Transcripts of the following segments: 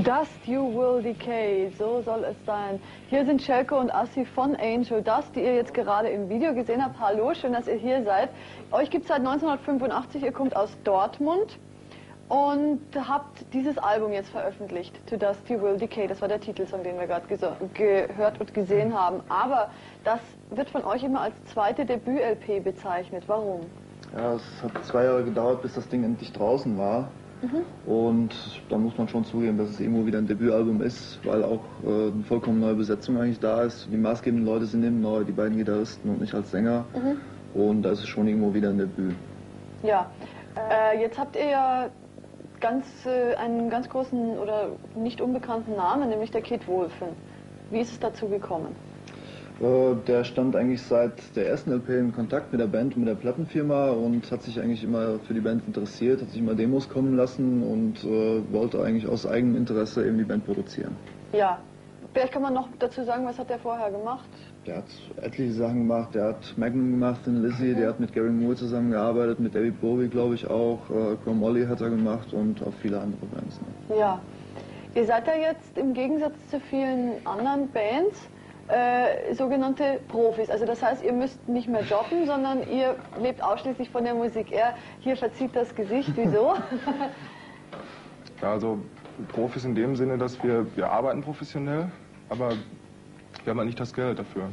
Dust you will decay, so soll es sein. Hier sind Željko und Assi von Angel Dust, die ihr jetzt gerade im Video gesehen habt. Hallo, schön, dass ihr hier seid. Euch gibt es seit 1985, ihr kommt aus Dortmund und habt dieses Album jetzt veröffentlicht, To Dust You Will Decay. Das war der Titelsong, den wir gerade gehört und gesehen haben. Aber das wird von euch immer als zweite Debüt-LP bezeichnet. Warum? Ja, es hat 2 Jahre gedauert, bis das Ding endlich draußen war. Und da muss man schon zugeben, dass es irgendwo wieder ein Debütalbum ist, weil auch eine vollkommen neue Besetzung eigentlich da ist. Die maßgebenden Leute sind eben neu, die beiden Gitarristen und ich als Sänger. Und da ist es schon irgendwo wieder ein Debüt. Ja, jetzt habt ihr ja einen ganz großen oder nicht unbekannten Namen, nämlich der Kid Woolfen. Wie ist es dazu gekommen? Der stand eigentlich seit der ersten LP in Kontakt mit der Band und mit der Plattenfirma und hat sich eigentlich immer für die Band interessiert, hat sich immer Demos kommen lassen und wollte eigentlich aus eigenem Interesse eben die Band produzieren. Ja, vielleicht kann man noch dazu sagen, was hat der vorher gemacht? Der hat etliche Sachen gemacht, der hat Magnum gemacht, Thin Lizzy, der hat mit Gary Moore zusammengearbeitet, mit David Bowie glaube ich auch, Chrome Molly hat er gemacht und auch viele andere Bands. Ne? Ja, ihr seid ja jetzt im Gegensatz zu vielen anderen Bands sogenannte Profis. Also das heißt, ihr müsst nicht mehr jobben, sondern ihr lebt ausschließlich von der Musik. Er hier verzieht das Gesicht. Wieso? Ja, also Profis in dem Sinne, dass wir arbeiten professionell, aber wir haben halt nicht das Geld dafür.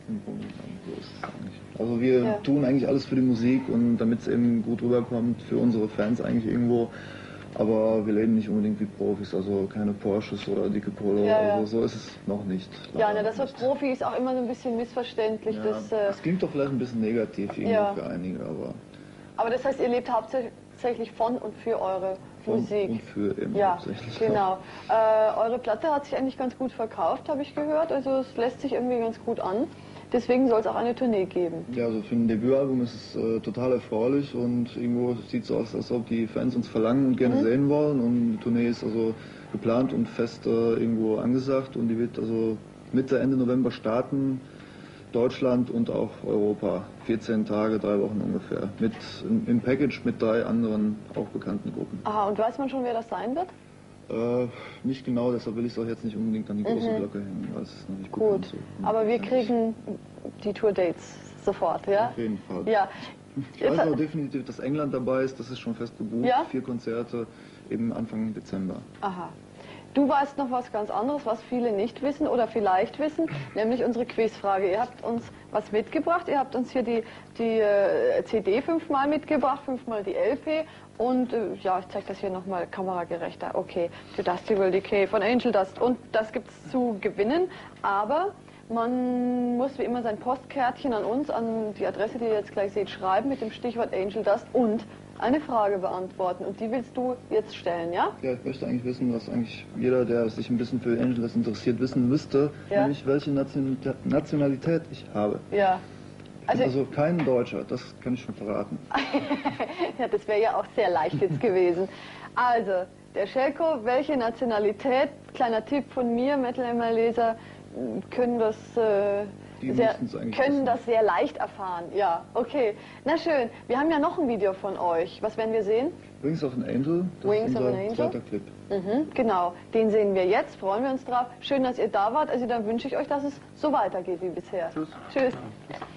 Also wir tun eigentlich alles für die Musik und damit es eben gut rüberkommt für unsere Fans eigentlich irgendwo. Aber wir leben nicht unbedingt wie Profis, also keine Porsches oder dicke Polo, also so ist es noch nicht. Ja, ne, das Wort Profi ist auch immer so ein bisschen missverständlich. Ja, das klingt doch vielleicht ein bisschen negativ irgendwo für einige, aber das heißt, ihr lebt hauptsächlich von und für eure Musik. Und für eben hauptsächlich. Genau. Eure Platte hat sich eigentlich ganz gut verkauft, habe ich gehört, also es lässt sich irgendwie ganz gut an. Deswegen soll es auch eine Tournee geben. Ja, also für ein Debütalbum ist es total erfreulich und irgendwo sieht es so aus, als ob die Fans uns verlangen und gerne sehen wollen. Und die Tournee ist also geplant und fest irgendwo angesagt und die wird also Mitte, Ende November starten. Deutschland und auch Europa. 14 Tage, 3 Wochen ungefähr. Im Package mit 3 anderen auch bekannten Gruppen. Aha, und weiß man schon, wer das sein wird? Nicht genau, deshalb will ich es auch jetzt nicht unbedingt an die große Glocke hängen, weil es ist noch nicht gut. So. Aber wir kriegen die Tour-Dates sofort, ja? Auf jeden Fall. Ja. Ich weiß auch definitiv, dass England dabei ist, das ist schon fest gebucht. Ja? 4 Konzerte eben Anfang Dezember. Aha. Du weißt noch was ganz anderes, was viele nicht wissen oder vielleicht wissen, nämlich unsere Quizfrage. Ihr habt uns was mitgebracht, ihr habt uns hier die CD 5-mal mitgebracht, 5-mal die LP und ja, ich zeige das hier nochmal kameragerechter. Okay, To Dust You Will Decay von Angel Dust und das gibt es zu gewinnen, aber man muss wie immer sein Postkärtchen an uns, an die Adresse, die ihr jetzt gleich seht, schreiben mit dem Stichwort Angel Dust und eine Frage beantworten. Und die willst du jetzt stellen, ja? Ja, ich möchte eigentlich wissen, was eigentlich jeder, der sich ein bisschen für Angel Dust interessiert, wissen müsste, nämlich welche Nationalität ich habe. Ja. Also kein Deutscher, das kann ich schon verraten. Ja, das wäre ja auch sehr leicht jetzt gewesen. Also, der Željko, welche Nationalität, kleiner Tipp von mir, Metal-ML-Leser, können das sehr leicht erfahren. Ja, okay. Na schön. Wir haben ja noch ein Video von euch. Was werden wir sehen? Wings of an Angel. Das ist unser zweiter Clip. Genau. Den sehen wir jetzt. Freuen wir uns drauf. Schön, dass ihr da wart. Also dann wünsche ich euch, dass es so weitergeht wie bisher. Tschüss. Tschüss.